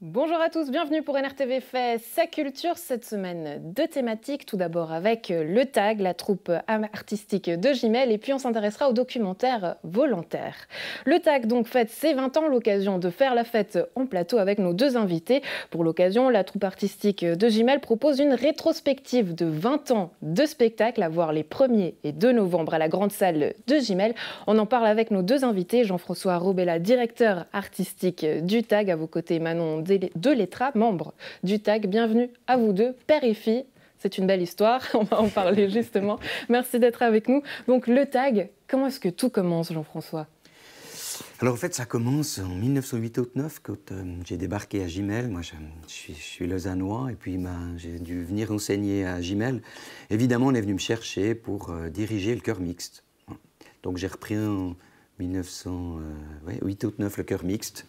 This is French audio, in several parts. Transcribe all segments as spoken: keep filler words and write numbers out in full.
Bonjour à tous, bienvenue pour N R T V fait sa culture. Cette semaine, deux thématiques. Tout d'abord avec le TAG, la troupe artistique de Gimel, et puis on s'intéressera au documentaire Volontaire. Le TAG donc fête ses vingt ans, l'occasion de faire la fête en plateau avec nos deux invités. Pour l'occasion, la troupe artistique de Gimel propose une rétrospective de vingt ans de spectacle à voir les premiers et deux novembre à la grande salle de Gimel. On en parle avec nos deux invités, Jean-François Robella, directeur artistique du TAG, à vos côtés Manon Delettra, membre du TAG. Bienvenue à vous deux, père et fille. C'est une belle histoire, on va en parler justement. Merci d'être avec nous. Donc le TAG, comment est-ce que tout commence, Jean-François? Alors en fait, ça commence en mille neuf cent quatre-vingt-dix-neuf quand euh, j'ai débarqué à Gimel. Moi, je, je, suis, je suis lausannois et puis ben, j'ai dû venir enseigner à Gimel. Évidemment, on est venu me chercher pour euh, diriger le chœur mixte. Donc j'ai repris en mille neuf cent quatre-vingt-dix-neuf le chœur mixte.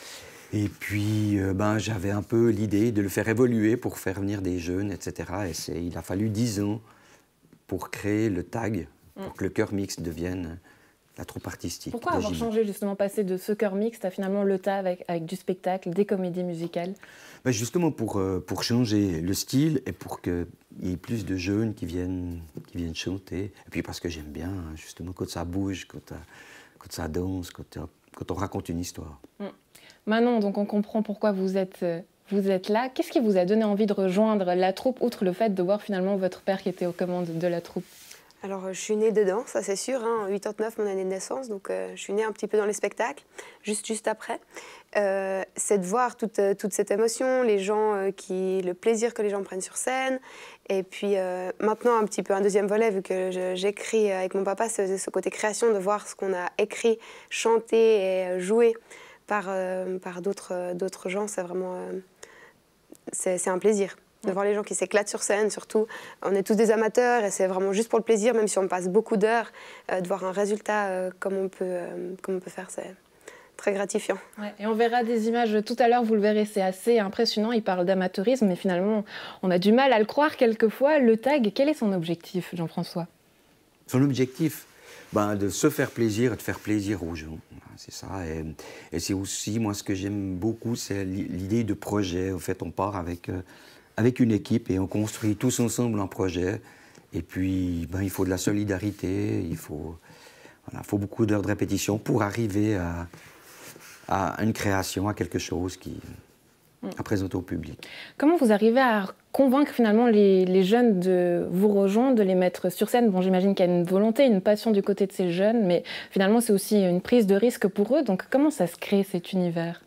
Et puis, euh, ben, j'avais un peu l'idée de le faire évoluer pour faire venir des jeunes, et cetera. Et il a fallu dix ans pour créer le TAG, pour que le chœur mixte devienne la troupe artistique. Pourquoi avoir changé, justement, passer de ce chœur mixte à finalement le TAG avec, avec du spectacle, des comédies musicales? Ben justement pour, euh, pour changer le style et pour qu'il y ait plus de jeunes qui viennent, qui viennent chanter. Et puis parce que j'aime bien, justement, quand ça bouge, quand, quand ça danse, quand, quand on raconte une histoire. Mm. Manon, donc on comprend pourquoi vous êtes, vous êtes là. Qu'est-ce qui vous a donné envie de rejoindre la troupe, outre le fait de voir finalement votre père qui était aux commandes de la troupe? Alors, je suis née dedans, ça c'est sûr, hein, en quatre-vingt-dix-neuf, mon année de naissance, donc euh, je suis née un petit peu dans les spectacles, juste, juste après. Euh, c'est de voir toute, toute cette émotion, les gens, euh, qui, le plaisir que les gens prennent sur scène. Et puis euh, maintenant, un petit peu un deuxième volet, vu que j'écris avec mon papa, c'est ce côté création, de voir ce qu'on a écrit, chanté et joué par, euh, par d'autres d'autres gens, c'est vraiment euh, c'est un plaisir. De voir les gens qui s'éclatent sur scène, surtout. On est tous des amateurs et c'est vraiment juste pour le plaisir, même si on passe beaucoup d'heures, euh, de voir un résultat euh, comme, on peut, euh, comme on peut faire, c'est très gratifiant. Ouais, et on verra des images tout à l'heure, vous le verrez, c'est assez impressionnant. Il parle d'amateurisme, mais finalement, on a du mal à le croire quelquefois. Le TAG, quel est son objectif, Jean-François? Son objectif, ben, de se faire plaisir et de faire plaisir aux gens. C'est ça. Et, et c'est aussi, moi, ce que j'aime beaucoup, c'est l'idée de projet. En fait, on part avec... Euh, avec une équipe et on construit tous ensemble un projet. Et puis, ben, il faut de la solidarité, il faut, voilà, faut beaucoup d'heures de répétition pour arriver à, à une création, à quelque chose qui, à présenter au public. Comment vous arrivez à convaincre finalement les, les jeunes de vous rejoindre, de les mettre sur scène? Bon, j'imagine qu'il y a une volonté, une passion du côté de ces jeunes, mais finalement c'est aussi une prise de risque pour eux. Donc comment ça se crée cet univers?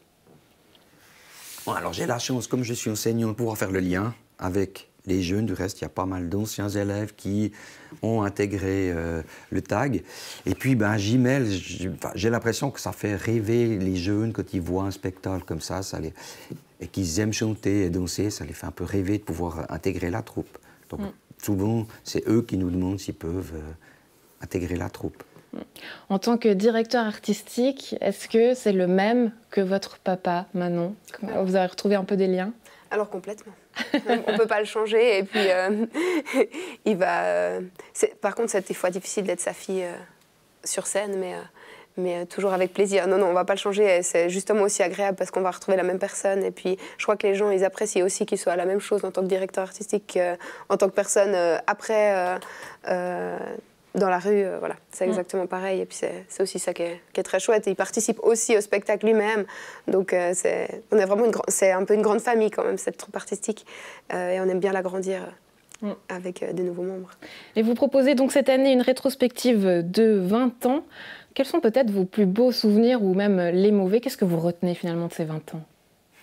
Bon, alors j'ai la chance, comme je suis enseignant, de pouvoir faire le lien avec les jeunes. Du reste, il y a pas mal d'anciens élèves qui ont intégré euh, le TAG. Et puis, ben, à Gimel, j'ai l'impression que ça fait rêver les jeunes quand ils voient un spectacle comme ça, ça les... et qu'ils aiment chanter et danser, ça les fait un peu rêver de pouvoir intégrer la troupe. Donc, mm. souvent, c'est eux qui nous demandent s'ils peuvent euh, intégrer la troupe. En tant que directeur artistique, est-ce que c'est le même que votre papa, Manon? Vous avez retrouvé un peu des liens? Alors complètement. On ne peut pas le changer. Et puis, euh, il va... Euh, par contre, c'est des fois difficile d'être sa fille euh, sur scène, mais, euh, mais euh, toujours avec plaisir. Non, non, on ne va pas le changer. C'est justement aussi agréable parce qu'on va retrouver la même personne. Et puis, je crois que les gens, ils apprécient aussi qu'il soit la même chose en tant que directeur artistique qu'en tant que personne euh, après... Euh, euh, dans la rue, euh, voilà, c'est exactement pareil. Et puis c'est aussi ça qui est, qui est très chouette. Et il participe aussi au spectacle lui-même. Donc euh, c'est on est vraiment une c'est un peu une grande famille quand même, cette troupe artistique. Euh, et on aime bien l'agrandir euh, mm. avec euh, des nouveaux membres. Et vous proposez donc cette année une rétrospective de vingt ans. Quels sont peut-être vos plus beaux souvenirs ou même les mauvais? Qu'est-ce que vous retenez finalement de ces vingt ans?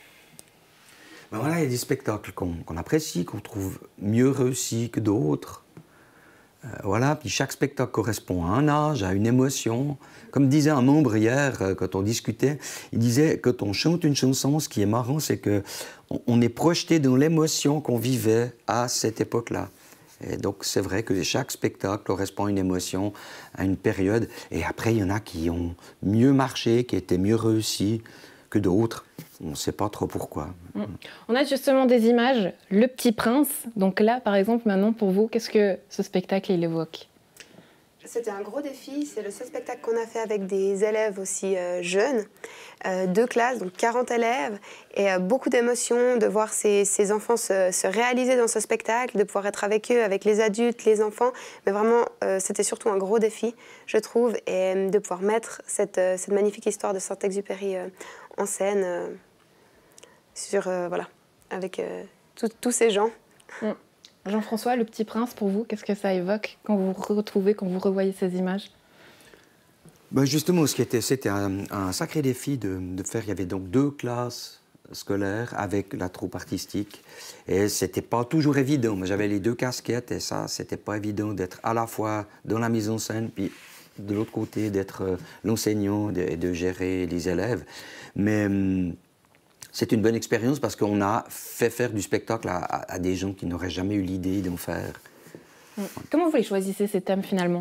Ben voilà, il y a des spectacles qu'on qu'on apprécie, qu'on trouve mieux réussis que d'autres. Euh, voilà, puis chaque spectacle correspond à un âge, à une émotion. Comme disait un membre hier, euh, quand on discutait, il disait, quand on chante une chanson, ce qui est marrant, c'est qu'on on est projeté dans l'émotion qu'on vivait à cette époque-là. Et donc c'est vrai que chaque spectacle correspond à une émotion, à une période. Et après, il y en a qui ont mieux marché, qui étaient mieux réussis que d'autres. On ne sait pas trop pourquoi. Mmh. On a justement des images, Le Petit Prince. Donc là, par exemple, Manon, pour vous, qu'est-ce que ce spectacle il évoque? C'était un gros défi. C'est le seul spectacle qu'on a fait avec des élèves aussi euh, jeunes, euh, deux classes, donc quarante élèves, et euh, beaucoup d'émotions de voir ces, ces enfants se, se réaliser dans ce spectacle, de pouvoir être avec eux, avec les adultes, les enfants. Mais vraiment, euh, c'était surtout un gros défi, je trouve, et euh, de pouvoir mettre cette, euh, cette magnifique histoire de Saint-Exupéry euh, en scène, euh, sur, euh, voilà, avec euh, tous ces gens. Mm. Jean-François, Le Petit Prince, pour vous, qu'est-ce que ça évoque quand vous vous retrouvez, quand vous revoyez ces images? Ben justement, ce qui était, c'était un, un sacré défi de, de faire. Il y avait donc deux classes scolaires avec la troupe artistique. Et c'était pas toujours évident. Moi, j'avais les deux casquettes et ça, c'était pas évident d'être à la fois dans la mise en scène, puis de l'autre côté, d'être euh, l'enseignant et de, de gérer les élèves. Mais hum, c'est une bonne expérience parce qu'on a fait faire du spectacle à, à, à des gens qui n'auraient jamais eu l'idée d'en faire. Mmh. Comment vous les choisissez, ces thèmes, finalement?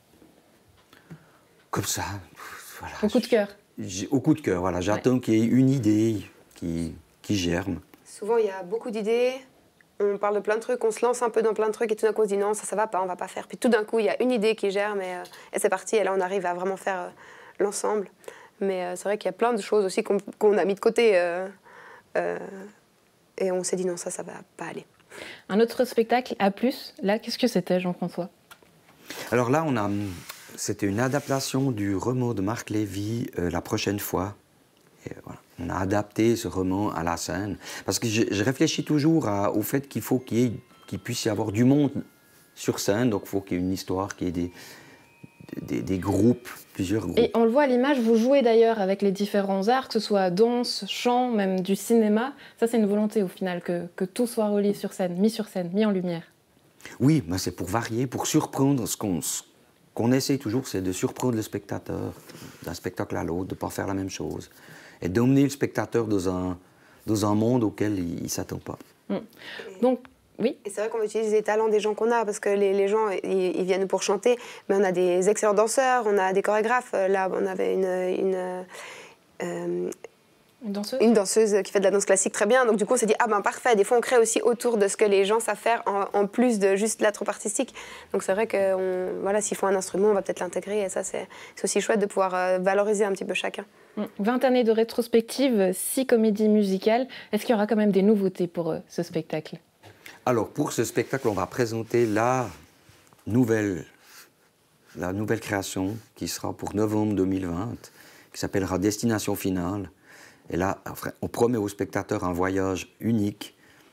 Comme ça, voilà. Au coup de cœur? Au coup de cœur, voilà. J'attends ouais. qu'il y ait une idée qui, qui germe. Souvent, il y a beaucoup d'idées. On parle de plein de trucs, on se lance un peu dans plein de trucs et tout d'un coup, on se dit non, ça, ça va pas, on va pas faire. Puis tout d'un coup, il y a une idée qui germe et, euh, et c'est parti. Et là, on arrive à vraiment faire euh, l'ensemble. Mais euh, c'est vrai qu'il y a plein de choses aussi qu'on qu'on a mis de côté. Euh, euh, et on s'est dit non, ça, ça va pas aller. Un autre spectacle, A plus, là, qu'est-ce que c'était, Jean-François? Alors là, on a, c'était une adaptation du roman de Marc Lévy, euh, La prochaine fois. Et voilà. On a adapté ce roman à la scène. Parce que je, je réfléchis toujours à, au fait qu'il faut qu'il y ait, qu'il puisse y avoir du monde sur scène. Donc il faut qu'il y ait une histoire, qu'il y ait des, des, des groupes, plusieurs groupes. Et on le voit à l'image, vous jouez d'ailleurs avec les différents arts, que ce soit danse, chant, même du cinéma. Ça, c'est une volonté au final, que, que tout soit relié sur scène, mis sur scène, mis en lumière. Oui, mais c'est pour varier, pour surprendre. Ce qu'on qu'on essaie toujours, c'est de surprendre le spectateur d'un spectacle à l'autre, de ne pas faire la même chose. Et d'emmener le spectateur dans un, dans un monde auquel il ne s'attend pas. Mmh. Donc, oui. Et c'est vrai qu'on utilise les talents des gens qu'on a, parce que les, les gens, ils, ils viennent pour chanter, mais on a des excellents danseurs, on a des chorégraphes. Là, on avait une... une euh, Une danseuse Une danseuse qui fait de la danse classique très bien. Donc du coup, on s'est dit, ah ben parfait. Des fois, on crée aussi autour de ce que les gens savent faire, en, en plus de juste la troupe artistique. Donc c'est vrai que voilà, s'il faut un instrument, on va peut-être l'intégrer. Et ça, c'est aussi chouette de pouvoir euh, valoriser un petit peu chacun. vingt années de rétrospective, six comédies musicales. Est-ce qu'il y aura quand même des nouveautés pour euh, ce spectacle? Alors, pour ce spectacle, on va présenter la nouvelle, la nouvelle création qui sera pour novembre deux mille vingt, qui s'appellera Destination finale. Et là, on promet aux spectateurs un voyage unique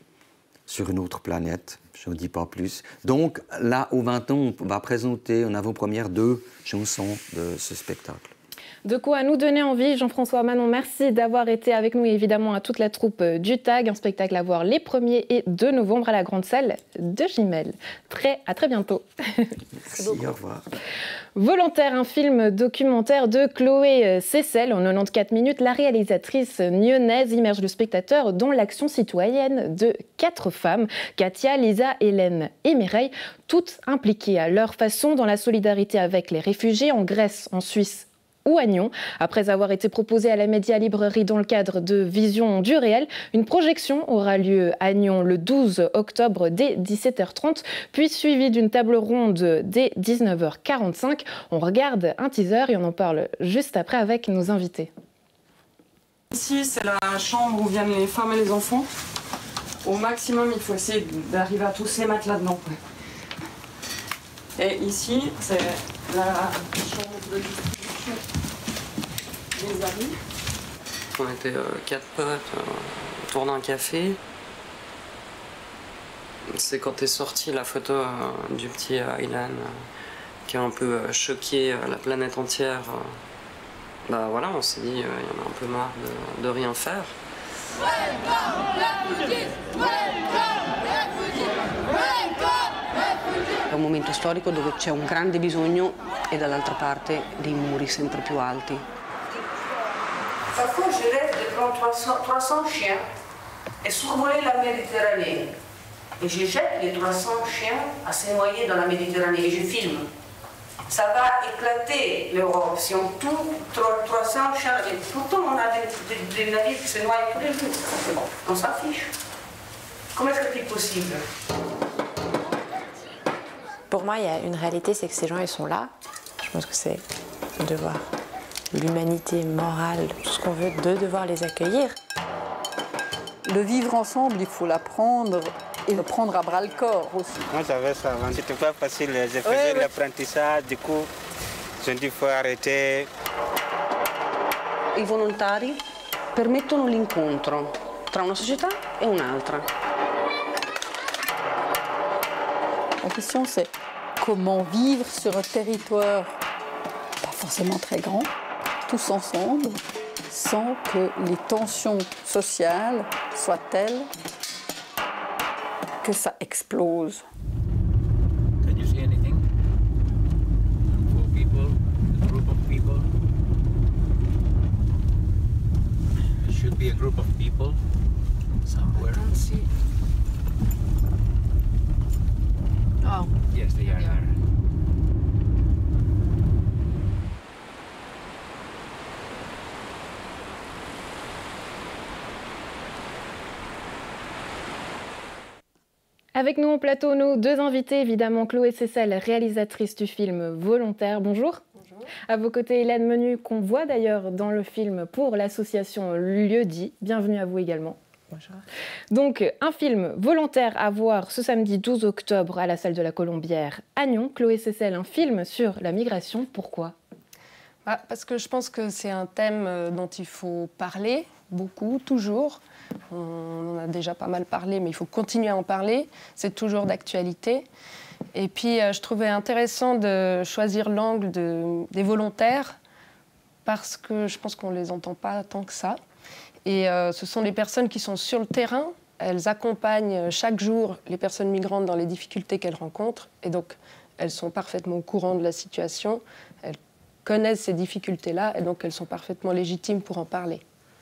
sur une autre planète. Je ne dis pas plus. Donc, là, au vingt ans, on va présenter en avant-première deux chansons de ce spectacle. De quoi nous donner envie. Jean-François, Manon, merci d'avoir été avec nous et évidemment à toute la troupe du Tag. Un spectacle à voir les premiers et deux novembre à la grande salle de Gimel. Très, à très bientôt. Merci, au revoir. Volontaire, un film documentaire de Chloé Cécelle. En quatre-vingt-quatorze minutes, la réalisatrice nyonnaise immerge le spectateur dans l'action citoyenne de quatre femmes, Katia, Lisa, Hélène et Mireille, toutes impliquées à leur façon dans la solidarité avec les réfugiés en Grèce, en Suisse ou à Nyon. Après avoir été proposée à la Média Librairie dans le cadre de Vision du réel, une projection aura lieu à Nyon le douze octobre dès dix-sept heures trente, puis suivie d'une table ronde dès dix-neuf heures quarante-cinq. On regarde un teaser et on en parle juste après avec nos invités. Ici, c'est la chambre où viennent les femmes et les enfants. Au maximum, il faut essayer d'arriver à tous les mettre là-dedans. Et ici, c'est la chambre de distribution des amis. On était euh, quatre potes euh, autour d'un café. C'est quand est sortie la photo euh, du petit euh, Aylan euh, qui a un peu euh, choqué euh, la planète entière. Euh, bah voilà, on s'est dit, il euh, y en a un peu marre de, de rien faire. È un momento storico dove c'è un grande bisogno e dall'altra parte dei muri sempre più alti. Parfois, je rêve de prendre trois cents chiens et survoler la Méditerranée. Et je jette les trois cents chiens à se noyer dans la Méditerranée et je filme. Ça va éclater l'Europe si on tourne trois cents chiens. Et pourtant, on a des, des, des navires qui se noient tous les jours. On s'affiche. Comment est-ce que c'est possible? Pour moi, il y a une réalité, c'est que ces gens, ils sont là. Je pense que c'est un devoir. L'humanité morale, tout ce qu'on veut, de devoir les accueillir. Le vivre ensemble, il faut l'apprendre et le prendre à bras-le-corps aussi. Moi, j'avais ça avant. C'était pas facile. Je faisais ouais, ouais. l'apprentissage, du coup, j'ai dit qu'il faut arrêter. I volontari permettono l'incontro tra una società e un'altra. La question, c'est comment vivre sur un territoire pas forcément très grand, tous ensemble, sans que les tensions sociales soient telles que ça explose. Can you see anything? Four people, a group of people. There should be a group of people somewhere. I don't see. Oh. Yes, they are there. Avec nous au plateau, nos deux invités, évidemment Chloé Sessel, réalisatrice du film Volontaire. Bonjour. Bonjour. À vos côtés, Hélène Menu, qu'on voit d'ailleurs dans le film pour l'association Lieu-dit. Bienvenue à vous également. Bonjour. Donc, un film Volontaire à voir ce samedi douze octobre à la salle de la Colombière à Nyon. Chloé Sessel, un film sur la migration. Pourquoi ? Ah, parce que je pense que c'est un thème dont il faut parler beaucoup, toujours. On en a déjà pas mal parlé, mais il faut continuer à en parler. C'est toujours d'actualité. Et puis, je trouvais intéressant de choisir l'angle de, des volontaires parce que je pense qu'on ne les entend pas tant que ça. Et euh, ce sont les personnes qui sont sur le terrain. Elles accompagnent chaque jour les personnes migrantes dans les difficultés qu'elles rencontrent. Et donc, elles sont parfaitement au courant de la situation. Elles connaissent ces difficultés-là et donc elles sont parfaitement légitimes pour en parler.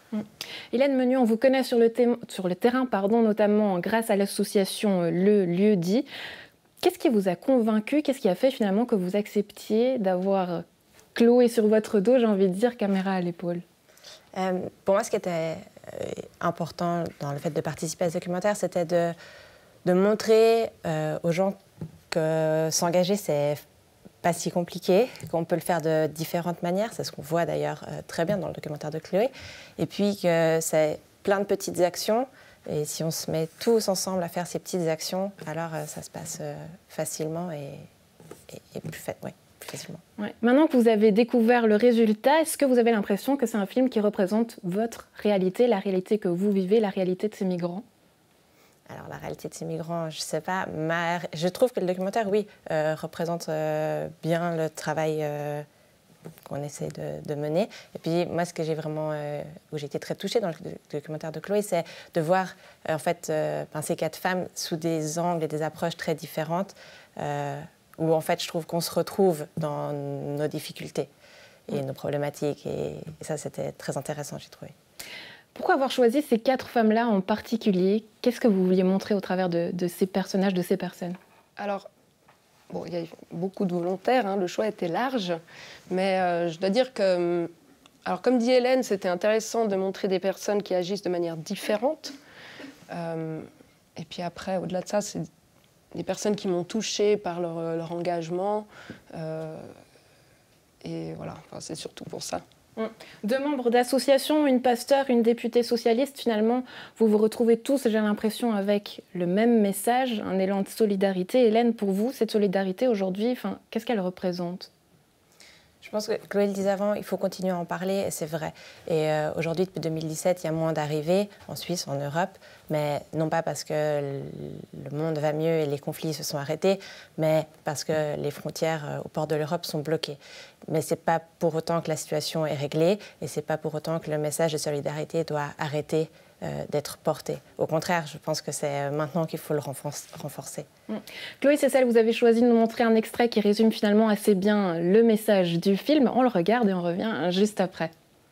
Hélène Menu, on vous connaît sur le, sur le terrain, pardon, notamment grâce à l'association Le Lieu-dit. Qu'est-ce qui vous a convaincu? Qu'est-ce qui a fait finalement que vous acceptiez d'avoir Chloé sur votre dos, j'ai envie de dire, caméra à l'épaule? Euh, pour moi, ce qui était euh, important dans le fait de participer à ce documentaire, c'était de, de montrer euh, aux gens que s'engager, c'est pas si compliqué, qu'on peut le faire de différentes manières. C'est ce qu'on voit d'ailleurs euh, très bien dans le documentaire de Chloé. Et puis que c'est plein de petites actions. Et si on se met tous ensemble à faire ces petites actions, alors euh, ça se passe euh, facilement et, et, et plus, fa ouais, plus facilement. Ouais. Maintenant que vous avez découvert le résultat, est-ce que vous avez l'impression que c'est un film qui représente votre réalité, la réalité que vous vivez, la réalité de ces migrants? Alors, la réalité de ces migrants, je ne sais pas. Ma... Je trouve que le documentaire, oui, euh, représente euh, bien le travail euh, qu'on essaie de, de mener. Et puis, moi, ce que j'ai vraiment... Euh, où j'ai été très touchée dans le documentaire de Chloé, c'est de voir, euh, en fait, euh, ces quatre femmes sous des angles et des approches très différentes, euh, où, en fait, je trouve qu'on se retrouve dans nos difficultés et nos problématiques. Et, et ça, c'était très intéressant, j'ai trouvé. Pourquoi avoir choisi ces quatre femmes-là en particulier? Qu'est-ce que vous vouliez montrer au travers de, de ces personnages, de ces personnes? Alors, bon, il y a beaucoup de volontaires, hein, le choix était large, mais euh, je dois dire que, alors comme dit Hélène, c'était intéressant de montrer des personnes qui agissent de manière différente. Euh, et puis après, au-delà de ça, c'est des personnes qui m'ont touchée par leur, leur engagement. Euh, et voilà, enfin, c'est surtout pour ça. Deux membres d'association, une pasteur, une députée socialiste, finalement, vous vous retrouvez tous, j'ai l'impression, avec le même message, un élan de solidarité. Hélène, pour vous, cette solidarité aujourd'hui, enfin, qu'est-ce qu'elle représente? Je pense que Chloé le disait avant, il faut continuer à en parler, et c'est vrai. Et euh, aujourd'hui, depuis deux mille dix-sept, il y a moins d'arrivées en Suisse, en Europe, mais non pas parce que le monde va mieux et les conflits se sont arrêtés, mais parce que les frontières euh, au port de l'Europe sont bloquées. Mais ce n'est pas pour autant que la situation est réglée, et ce n'est pas pour autant que le message de solidarité doit arrêter euh, d'être porté. Au contraire, je pense que c'est maintenant qu'il faut le renforcer. Mmh. Chloé Sessel, vous avez choisi de nous montrer un extrait qui résume finalement assez bien le message du film. On le regarde et on revient juste après.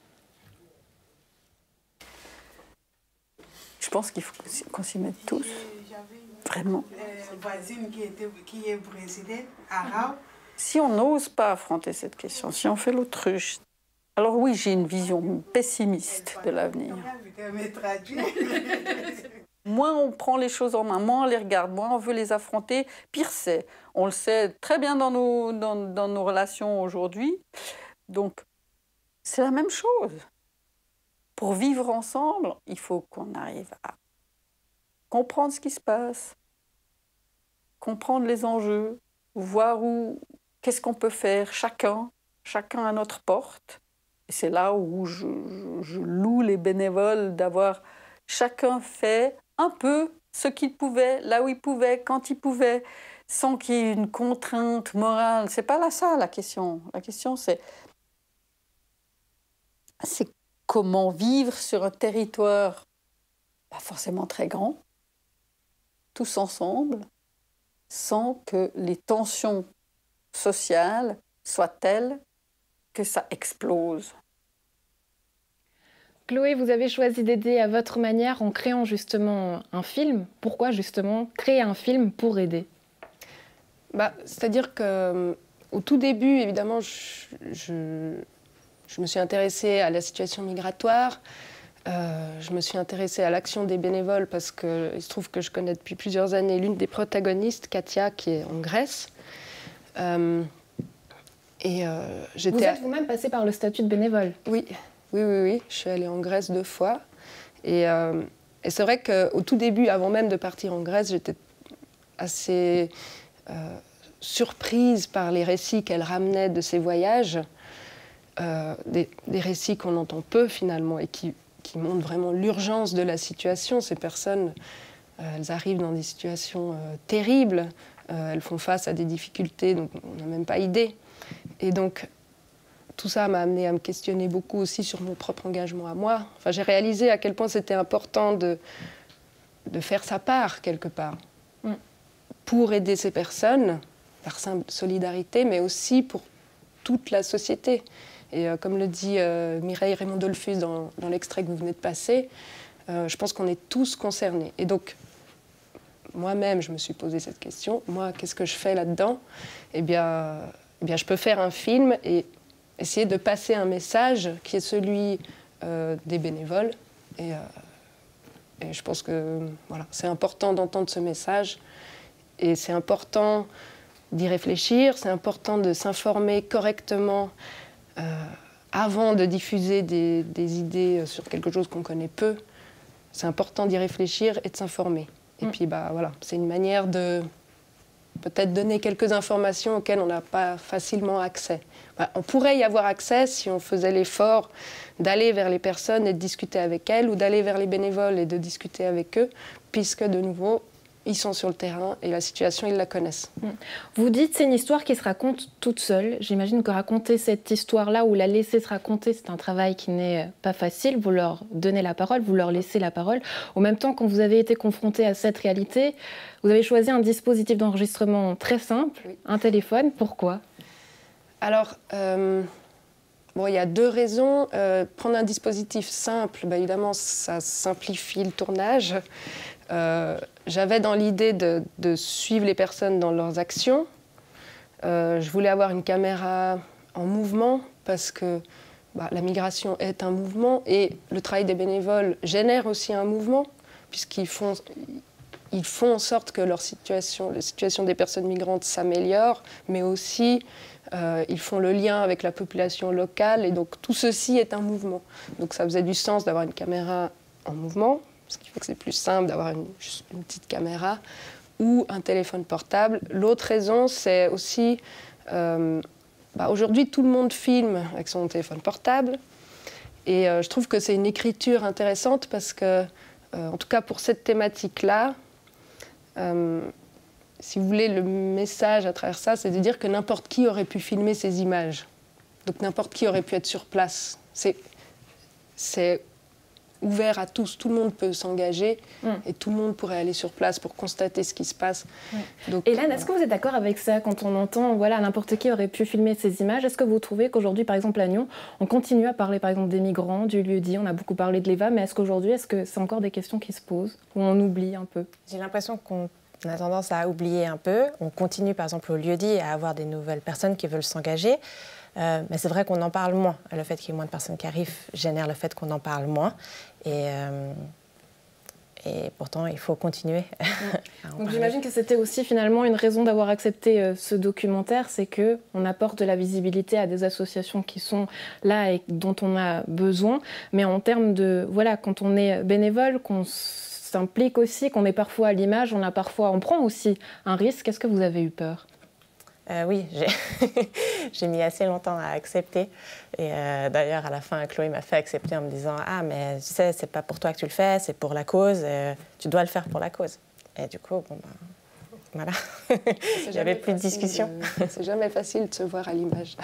Je pense qu'il faut qu'on s'y mette tous, vraiment. Voisine qui, était, qui est brésilienne, arabe. Si on n'ose pas affronter cette question, si on fait l'autruche, alors oui, j'ai une vision pessimiste de l'avenir. Moins on prend les choses en main, moins on les regarde, moins on veut les affronter, pire c'est. On le sait très bien dans nos, dans, dans nos relations aujourd'hui. Donc, c'est la même chose. Pour vivre ensemble, il faut qu'on arrive à comprendre ce qui se passe, comprendre les enjeux, voir où, qu'est-ce qu'on peut faire, chacun, chacun à notre porte. Et c'est là où je, je, je loue les bénévoles d'avoir chacun fait un peu ce qu'il pouvait, là où il pouvait, quand il pouvait, sans qu'il y ait une contrainte morale. C'est pas là ça la question. La question c'est c'est comment vivre sur un territoire pas forcément très grand, tous ensemble, sans que les tensions sociales soient telles que ça explose. Chloé, vous avez choisi d'aider à votre manière en créant justement un film. Pourquoi justement créer un film pour aider? Bah, c'est-à-dire qu'au tout début, évidemment, je, je, je me suis intéressée à la situation migratoire. Euh, je me suis intéressée à l'action des bénévoles parce qu'il se trouve que je connais depuis plusieurs années l'une des protagonistes, Katia, qui est en Grèce. Euh, et euh, j'étais Vous êtes vous-même passée par le statut de bénévole? Oui. Oui, oui, oui, je suis allée en Grèce deux fois. Et, euh, et c'est vrai qu'au tout début, avant même de partir en Grèce, j'étais assez euh, surprise par les récits qu'elle ramenait de ses voyages, euh, des, des récits qu'on entend peu finalement et qui, qui montrent vraiment l'urgence de la situation. Ces personnes, euh, elles arrivent dans des situations euh, terribles, euh, elles font face à des difficultés dont on n'a même pas idée. Et donc, tout ça m'a amené à me questionner beaucoup aussi sur mon propre engagement à moi. Enfin, j'ai réalisé à quel point c'était important de, de faire sa part, quelque part, mm. pour aider ces personnes, par simple solidarité, mais aussi pour toute la société. Et euh, comme le dit euh, Mireille Raymond-Dollfus dans, dans l'extrait que vous venez de passer, euh, je pense qu'on est tous concernés. Et donc, moi-même, je me suis posé cette question. Moi, qu'est-ce que je fais là-dedans? Eh bien, eh bien, je peux faire un film et essayer de passer un message qui est celui euh, des bénévoles. Et, euh, et je pense que voilà, c'est important d'entendre ce message. Et c'est important d'y réfléchir, c'est important de s'informer correctement euh, avant de diffuser des, des idées sur quelque chose qu'on connaît peu. C'est important d'y réfléchir et de s'informer. Et mmh. puis bah, voilà, c'est une manière de peut-être donner quelques informations auxquelles on n'a pas facilement accès. Bah, on pourrait y avoir accès si on faisait l'effort d'aller vers les personnes et de discuter avec elles, ou d'aller vers les bénévoles et de discuter avec eux, puisque de nouveau, ils sont sur le terrain et la situation, ils la connaissent. Vous dites c'est une histoire qui se raconte toute seule. J'imagine que raconter cette histoire-là ou la laisser se raconter, c'est un travail qui n'est pas facile. Vous leur donnez la parole, vous leur laissez la parole. En même temps, quand vous avez été confronté à cette réalité, vous avez choisi un dispositif d'enregistrement très simple, oui. un téléphone. Pourquoi? Alors, euh, bon, il y a deux raisons. Euh, prendre un dispositif simple, bah, évidemment, ça simplifie le tournage. Euh, j'avais dans l'idée de, de suivre les personnes dans leurs actions. Euh, je voulais avoir une caméra en mouvement parce que bah, la migration est un mouvement et le travail des bénévoles génère aussi un mouvement puisqu'ils font, ils font en sorte que leur situation, la situation des personnes migrantes s'améliore, mais aussi euh, ils font le lien avec la population locale et donc tout ceci est un mouvement. Donc ça faisait du sens d'avoir une caméra en mouvement. Ce qui fait que c'est plus simple d'avoir une, une petite caméra ou un téléphone portable. L'autre raison, c'est aussi... Euh, bah aujourd'hui, tout le monde filme avec son téléphone portable. Et euh, je trouve que c'est une écriture intéressante parce que, euh, en tout cas pour cette thématique-là, euh, si vous voulez, le message à travers ça, c'est de dire que n'importe qui aurait pu filmer ces images. Donc n'importe qui aurait pu être sur place. C'est... c'est ouvert à tous, tout le monde peut s'engager mmh. et tout le monde pourrait aller sur place pour constater ce qui se passe. Mmh. Donc, Hélène, est-ce que vous êtes d'accord avec ça quand on entend, voilà, n'importe qui aurait pu filmer ces images? Est-ce que vous trouvez qu'aujourd'hui, par exemple à Nyon, on continue à parler par exemple des migrants, du lieu-dit, on a beaucoup parlé de l'E V A, mais est-ce qu'aujourd'hui, est-ce que c'est encore des questions qui se posent ou on oublie un peu? J'ai l'impression qu'on a tendance à oublier un peu. On continue par exemple au lieu-dit à avoir des nouvelles personnes qui veulent s'engager. Euh, mais c'est vrai qu'on en parle moins. Le fait qu'il y ait moins de personnes qui arrivent génère le fait qu'on en parle moins. Et, euh, Et pourtant, il faut continuer. Donc j'imagine que c'était aussi finalement une raison d'avoir accepté euh, ce documentaire, c'est qu'on apporte de la visibilité à des associations qui sont là et dont on a besoin. Mais en termes de, voilà, quand on est bénévole, qu'on s'implique aussi, qu'on est parfois à l'image, on a parfois, on prend aussi un risque. Est-ce que vous avez eu peur ? Euh, oui, j'ai mis assez longtemps à accepter. Et euh, d'ailleurs, à la fin, Chloé m'a fait accepter en me disant « Ah, mais tu sais, c'est pas pour toi que tu le fais, c'est pour la cause. Euh, tu dois le faire pour la cause. » Et du coup, bon, ben, voilà. Il n'y avait plus de discussion. De... C'est jamais facile de se voir à l'image.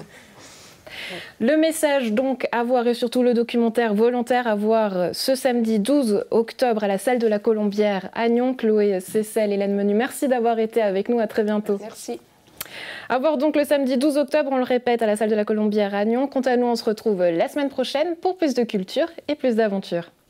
Le message donc à voir et surtout le documentaire Volontaire à voir ce samedi douze octobre à la salle de la Colombière à Nyon. Chloé, Cécile, Hélène Menu, merci d'avoir été avec nous. À très bientôt. Merci. À voir donc le samedi douze octobre, on le répète, à la salle de la Colombière à Nyon. Quant à nous, on se retrouve la semaine prochaine pour plus de culture et plus d'aventures.